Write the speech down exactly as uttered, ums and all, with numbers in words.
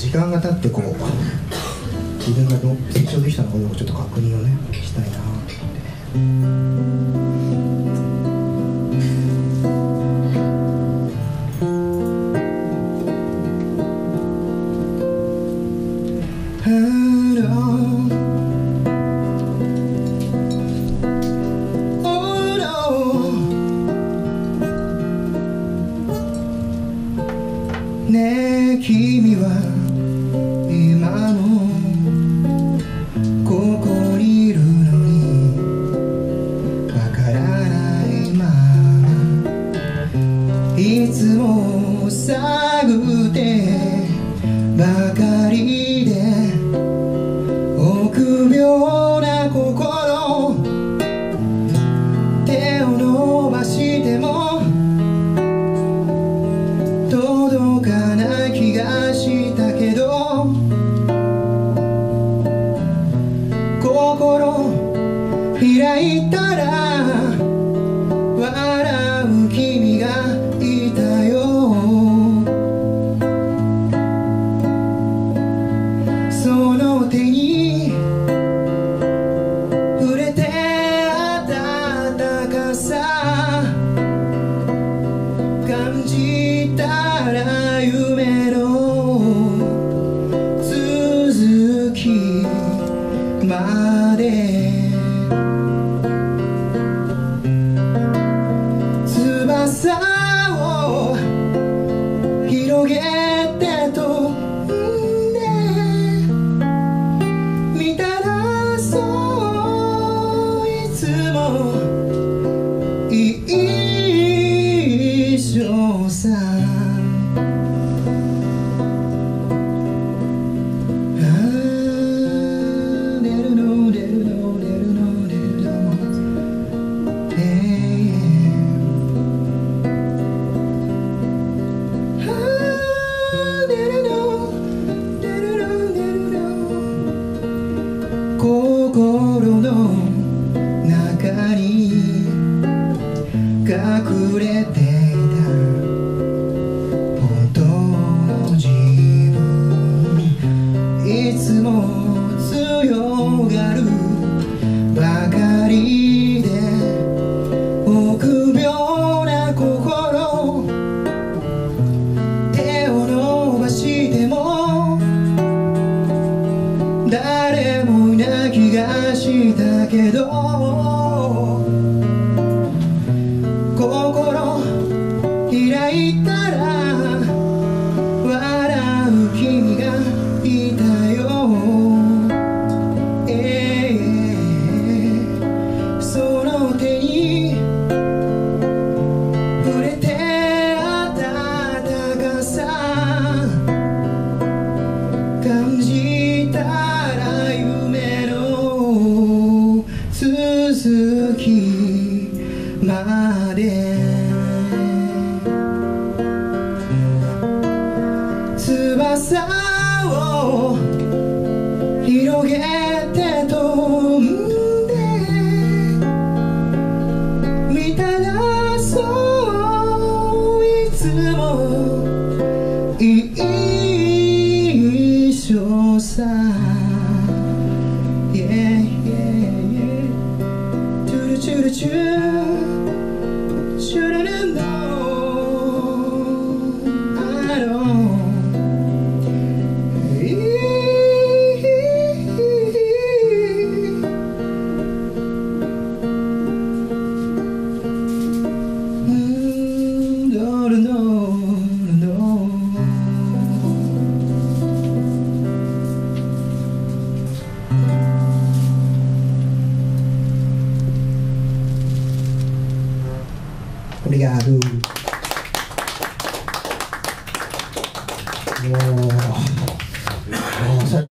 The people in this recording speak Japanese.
時間が経ってこう自分がどう成長できたのかどうかちょっと確認をねしたいなと思って。 ねえ君は今もここにいるのにわからないままいつも探ってばかりで臆病な心手を伸ばしても届かない気がしたけど心開いたら笑う君がいたよ。その手に触れて温かさ感じたら夢の続きまで翼を広げて飛んで見たらそういつも一緒さ。心の中に隠れていた本当の自分いつも強がるばかりで臆病な心手を伸ばしても誰もいない気がしたけど心開いたら笑う君がいたよ、えー、その手に触れて温かさ感じたら夢の続きまで翼を広げて飛んで見たらそういつも一緒さ。Yeah, yeah, yeah. Choo choo choo, shouldn't know. I don't.オリガード。もう